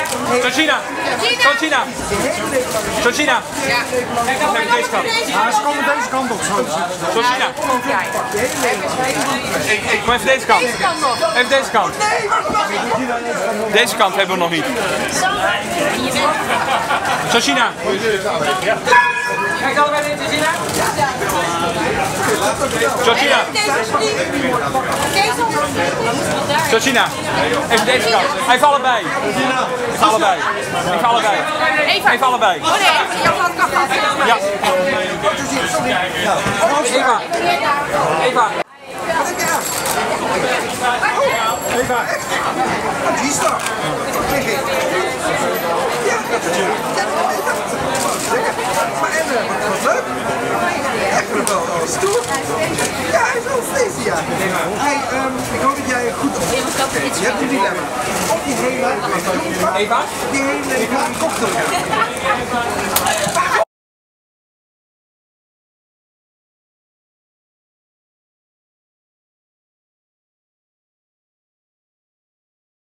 Georgina! Georgina! Georgina! Ja. Even deze kant. Ja, ze komen deze kant op. Georgina! Kom even deze kant. Even deze kant. Deze kant hebben we nog niet. Georgina! Kijk dan bij dit, Georgina! Georgina! Georgina! Even deze kant. Even allebei. Even allebei. Even allebei. Even allebei. Oh nee, jouw hand kan vast. Ja. Eva. Eva. Eva. Die is daar. Maar Emme, wat leuk. Echt wel stoer. Ja, hij is wel steeds, ja. Hey, ik hoop dat jij goed op je hebt een dilemma. Op die hele... Eva? Die hele cocktail.